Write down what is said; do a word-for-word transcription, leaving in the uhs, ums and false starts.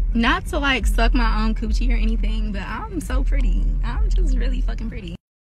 Not to like suck my own coochie or anything, but I'm so pretty. I'm just really fucking pretty.